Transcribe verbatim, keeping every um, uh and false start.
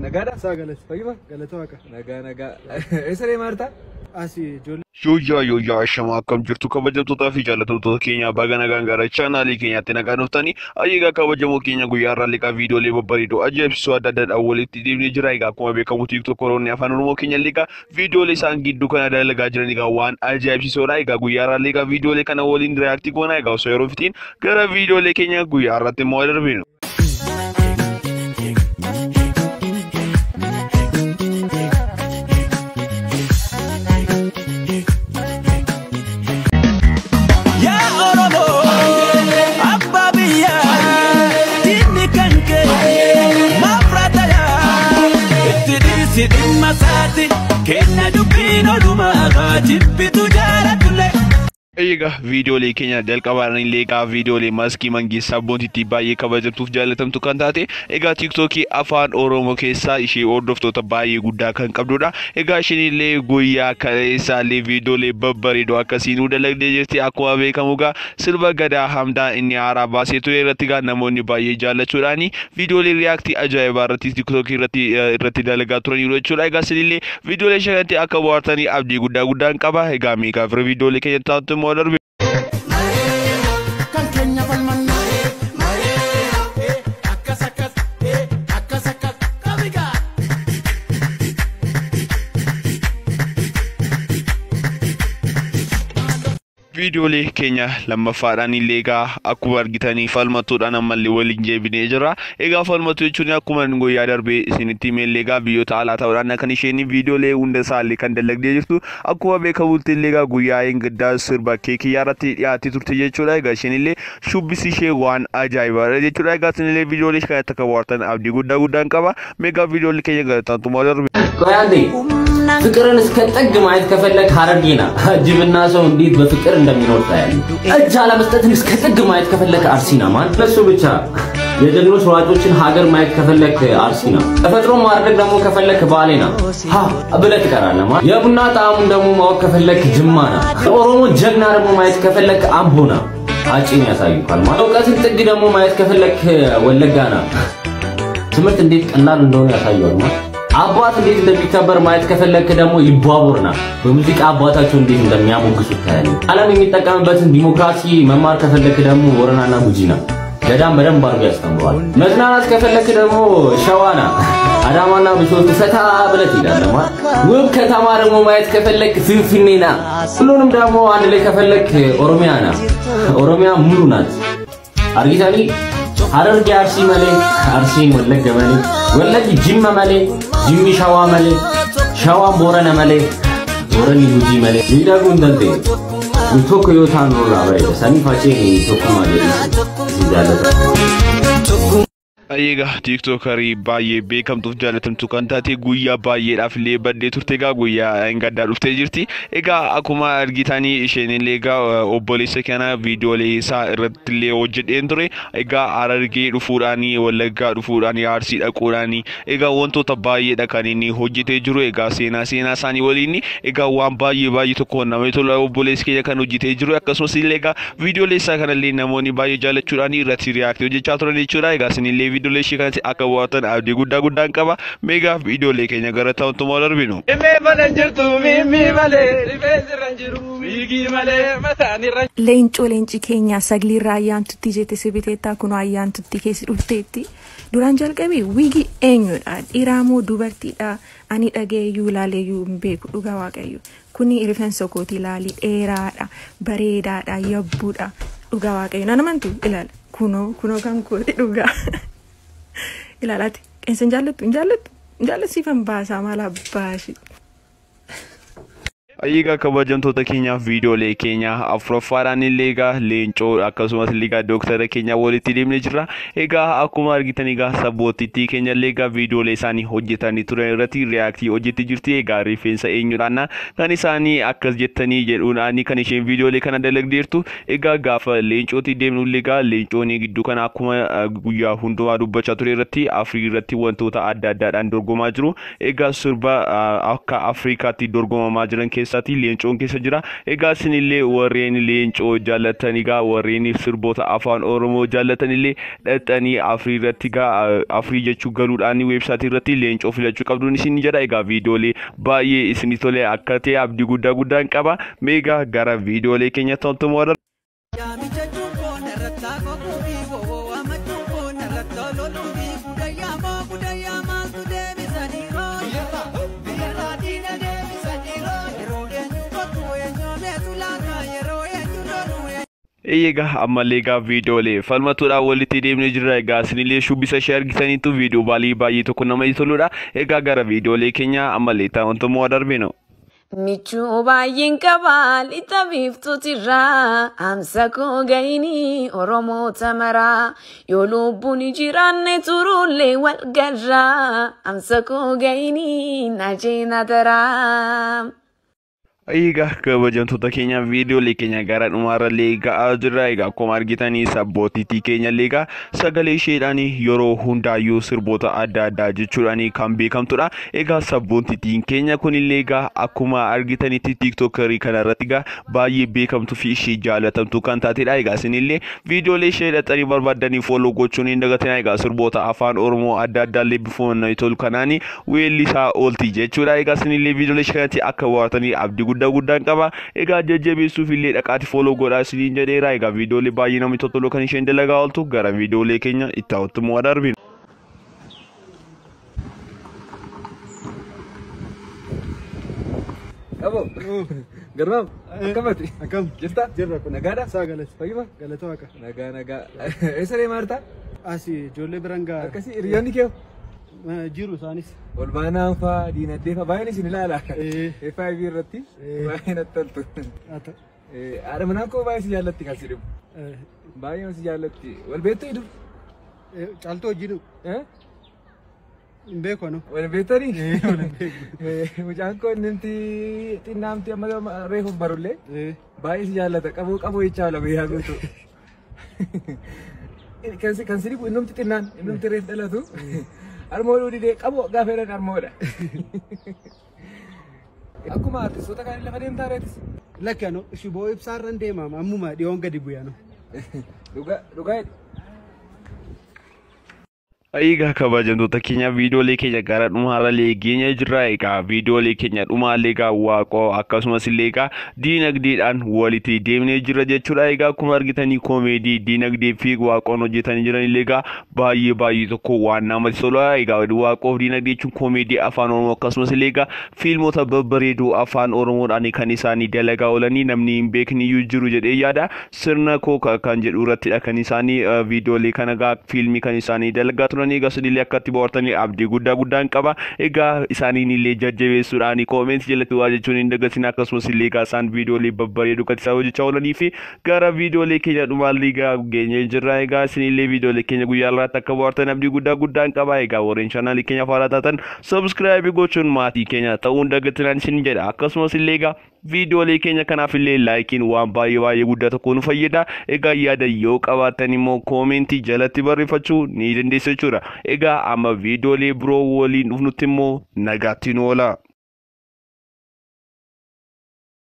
Nagada? Sa galat. Fayuma galata waqa. Naga naga. Eesaree Marta? Asi jol. Yoya yoya shama kam jirtu kabajamtoota fi jaallatamtoota keenya baga nagaan gara chaanaalii keenyaatti nagaan dhuftanii ayyaga kabajamoo keenya guyyaa irraa liqaa viidiyoolee babbareedoo ajaa'ibsiisoo adda addaa walitti deemnee jira. Egaa akkuma beekamu TikTok Oromoo afaan Oromoo keenya liqaa viidiyoolee isaan gidduu kana dalagaa jiran egaa waan ajaa'ibsiisoodha. Egaa guyyaa irraa liqaa viidiyoolee kana waliin reaaktii goona. Egaa osoo yeroo fitiin gara viidiyoolee keenya guyyaa irratti immoo darbinu. Masati kena dubino duma agati bitu jara tule. Eega viidiyoolee keenya jalqabaan leegaa viidiyoolee maskii mangii sabboontitti baay'ee kabajamtuuf jaallatamtu kan taate egaa TikTokii afaan Oromoo keessaa ishee hordoftoota baay'ee guddaa kan qabdudha. Egaa isheenillee guyyaa kaleessaallee viidiyoolee babbareedoo akkasiin dalagdee jirti. Akkuma beekamu egaa sirba gadaa hamdaa inni haaraa baasee ture irratti egaa namoonni baay'ee jaallachuudhaan viidiyoolee riyaaktii ajaa'ibaa irratti TikTokii irratti irratti dalagaa turaniiru jechuudha. Egaa isinillee viidiyoolee shanatti akka bohaartanii abdii guddaa guddaan qaba. Egaa meeqaa fira viidiyoolee keenya taatu Modern viidiyoolee keenya lammaffadhaan leegaa akkuma argitanii falmatuudhaan ammallee waliin jeebinee jira. Egaa falmatu jechuun akkuma guyyaa darbee isinitti himee leegaa biyyoota alaa ta'uudhaan kan isheen viidiyoolee hunda isaallee kan dalagdee jirtu. Akkuma beekamutti leegaa guyyaa eeggaddaa sirba keekii irratti dhiyaatee turte jechuudha. Egaa isheenillee shubbisi ishee waan ajaa'ibaadha jechuudha. Egaa isinillee viidiyoolee kana akka bohaartan abdii guddaa guddaan qaba. Meegaa viidiyoolee keenya galatantumaa darbe. ፍቅርን እስከ ጥግ ማየት ከፈለክ ሐረርጌና ጅብና ሰው እንዴት በፍቅር እንደሚኖር ታያለህ። እጅ አለመስጠትን እስከ ጥግ ማየት ከፈለክ አርሲና ማን ለሱ ብቻ የጀግኖች ሯጮችን ሀገር ማየት ከፈለክ አርሲና ተፈጥሮ ማድረግ ደግሞ ከፈለክ ባሌና ሀ ብለህ ትቀራለህ። ማን የቡና ጣዕሙን ደግሞ ማወቅ ከፈለክ ጅማና ኦሮሞ ጀግና ደግሞ ማየት ከፈለክ አምቦና አጪን ያሳዩካል። ማን እውቀትን ጥግ ደግሞ ማየት ከፈለክ ወለጋና ትምህርት እንዴት ቀላል እንደሆነ ያሳያል። ማን አባት እንዴት እንደሚከበር ማየት ከፈለክ ደግሞ ይባቦርና በሙዚቃ አባታቸው እንዴት እንደሚያሞግሱት ታያለህ። ዓለም የሚጠቀምበትን ዲሞክራሲ መማር ከፈለክ ደግሞ ወረናና ጉጂና ገዳም በደንብ አድርጎ ያስተምራል። መዝናናት ከፈለክ ደግሞ ሸዋና አዳማና ብሶት ፈታ ብለህ ትሄዳለህ። ማለት ውብ ከተማ ደግሞ ማየት ከፈለክ ፍንፍኔና ሁሉንም ደግሞ አንድ ላይ ከፈለክ ኦሮሚያና ኦሮሚያ ሙሉ ናት። አርጊታኒ ሐረርጌ አርሲ መሌ አርሲን ወለገ መሌ ወለጊ ጅማ መሌ ጅሚ ሸዋ መሌ ሸዋ ቦረና መሌ ቦረኒ ጉጂ መሌ ሊዳጉ እንደንቴ ቶኮ ዮታን ኖራ ባይ ሰኒፋቼ ቶኮ ማሌ ይዛለታ Ayyaga TikTokerii baay'ee beekamtuuf jaallatamtu kan taate guyyaa baay'eedhaaf illee baddee turte. Egaa guyyaa eeggaddaa dhuftee jirti. Egaa akkuma argitanii isheenillee egaa obboleessa kana viidiyoolee isaa irratti illee hojjedheen ture. Egaa Harargee dhufuudhaan Wallaggaa dhufuudhaan Arsii dhaquudhaan egaa wantoota baay'eedha kan inni hojjetee jiru. Egaa seenaa seenaa isaanii waliin egaa waan baay'ee baay'ee tokko namatti tola obboleessi keenya kan hojjetee jiru. Akkasumas illee egaa viidiyoolee isaa kanallee namoonni baay'ee jaallachuudhaan irratti reaaktii hojjechaa turan jechuudha. Egaa isinillee viidiyoolee ishee kanatti akka bohaartan abdii guddaa guddaan qaba. Meegaa viidiyoolee keenya gara ta'uutumaa darbinu. Mee balan jirtu mimi malee rifeensi irra jiru wiigii malee mataan irra. Leencoo leenci keenya saglii raayaan tutti jette sibiteettaa kun ayyaan tutti keessi dhufteetti. Duraan jalqabee wiigii eenyudha? Dhiiraa moo dubartiidha? Ani dhageeyyuu ilaaleeyyuu hin beeku dhugaa waaqayyo. Kuni rifeensa kooti ilaalii dheeraadha, bareedaadha, yabbuudha. Dhugaa waaqayyo. Nana amantu ilaala. Kunoo kunoo kan kooti dhugaa. Ilaalati qeensa jaallattu hin jaallattu hin jaallasiifan baasaa maal abbaashi. Ayyaga kabajamtoota keenyaaf viidiyoolee keenya afuraffaadhaan illee egaa leencoo akkasumas illee dooktara keenya walitti deemnee jirra. Egaa akkuma argitan egaa sabbootittii keenya illee egaa viidiyoolee isaanii hojjetanii turan irratti reaaktii hojjettee jirti. Egaa rifeensa eenyudhaan kan isaanii akkas jettanii jedhuudhaan kan isheen viidiyoolee kana dalagdeertu. Egaa gaafa leencootti deemnu illee egaa leencoon gidduu kana akkuma guyyaa hundumaa dubbachaa ture irratti Afrikaa irratti wantoota adda addaadhaan dorgomaa jiru. Egaa sirba akka Afrikaatti dorgomamaa jiran keessaati leencoon keessa jira. Egaa isinillee warreen leencoo jaallatanii egaa warreen sirboota afaan Oromoo jaallatanii dhaqanii afurii irratti egaa afurii jechuu galuudhaan weebsaayitii irratti leencoo filachuu qabduun isin jedha. Egaa viidiyoolee baay'ee isinii tole akka ta'e abdii guddaa guddaan qaba. Meegaa gara viidiyoolee keenya tontumoo dha. Eegaa ammallee egaa viidiyoolee falmatuudhaan walitti deemnee jirra. Egaa isinillee shubbisa ishee argitaniitu viidiyoo baay'ee baay'ee tokko nama toludha. Egaa gara viidiyoolee keenya ammallee taa'antummoo darbinu. Michuu baay'een qabaa lixa biiftuutirraa amsa koo ga'inii Oromoota maraa yoo lubbuun jiraanne turullee wal garraa amsa koo ga'inii najeena daraa. Egaa kabajamtoota keenya viidiyoolee keenya gara dhumaarrallee ga'aa jirra. Egaa akkuma argitanii sabbootiitii keenyallee egaa sagalee isheedhaan yeroo hundaayyuu sirboota adda addaa jechuudhaan kan beekamtudha. Egaa sabbootiitiin keenya kunillee egaa akkuma argitanitti tiiktookerii kanarratti egaa baay'ee beekamtuu fi ishee jaalatamtuu kan taatedha. Egaa isinillee viidiyoolee ishee dhaqxanii barbaadanii fooloo gochuun hin dagatinaa. Egaa sirboota afaan Oromoo adda addaallee bifoon tolu kanaan weellisaa oolti jechuudha. Egaa isinillee viidiyoolee ishee kanatti akka bohaartanii abdii guddaa guddaan qaba. Egaa jajjabeessuuf illee dhaqaati fooloo godhaa isiniin jedheera. Egaa viidiyoolee baay'ee namatti tolu kan isheen dalagaa ooltu gara viidiyoolee keenya itti hawwattummoo darbinu. Abo garmaam akkamati Akkam jirta jirra kun nagaadha saa galata fayyima galata waaqa. nagaa nagaa eessa deemaa jirta Asii ijoollee biraan gaa akkasii hiriyoonni kee jiru isaanis. ol baanaan faa diinagdee faa baay'een isin ilaala Eh. F I V irratti baay'ee natti toltu Haa ta'u. haadha manaa koo baay'ee si jaallatti kan si dhibu Eh, baay'ee si jaallatti wal beektu hidu eh, Caaltuu wajjin hin beeku anu. wal beektanii Eh, wal hin beeku. mucaan koo innimti xinnaamti amma reefuuf barullee Eh, baay'ee si jaallata qabuu qabuu jechaa lama yaa guutu kan si kan si dhibu innumti xinnaan innumti reef dhalatu armooduu didee qabu gaafa jedhan armoodha. Akkuma artistoota kaan lafa deemtaa reetis. Lakki anu shiboo ibsaarra hin deemamu ammuma dhiyoon gadi bu'e anu. Dhugaa dhugaa Egaa kabajamtoota keenya viidiyoolee keenya gara dhumaarrallee geenye jirra. Egaa viidiyoolee keenya dhumaallee egaa waaqoo akkasumas illee egaa diinagdeedhaan walitti deemnee jirra jechuudha. Egaa akkuma argitanii koomeedii diinagdee fi waaqoon hojjetanii jiranillee egaa baay'ee baay'ee tokko waan namatti toludha. Egaa waaqoof diinagdee jechuun koomeedii afaan Oromoo akkasumas illee egaa fiilmoota babbareedoo afaan Oromoodhaan kan isaanii dalagaa oolanii namni hin beekniyyuu jiru jedhee yaada. Sirna koo kan jedhu irrattidha kan isaanii viidiyoolee kana egaa fiilmii kan isaanii dalagaa turan. Egaa isinillee akkatti bohaartanii abdii guddaa guddaan qaba. Egaa isaaniin illee jajjabeessuudhaan koomentii jalatti waa jechuun hin dagatinaa. Akkasumas illee egaa isaan viidiyoolee babbareedoo kan isaan hojjechaa oolanii fi gara viidiyoolee keenya dhumaallee egaa geenyee jirra. Egaa isinillee viidiyoolee keenya guyyaa irraatti akka bohaartan abdii guddaa guddaan qaba. Egaa warreen chaanaalii keenya faaraa taatan sabskiraayib gochuun maatii keenya ta'uu hin dagatinaan isin jedha. Akkasumas illee egaa viidiyoolee keenya kanaaf illee laayikiin waan baay'ee baay'ee guddaa tokko nu fayyada. Egaa yaada yoo qabaattan immoo koomentii jalatti barreeffachuu ni dandeessu jechuudha. Egaa amma viidiyoolee biroo waliin dhufnutti immoo nagaatti nu oola.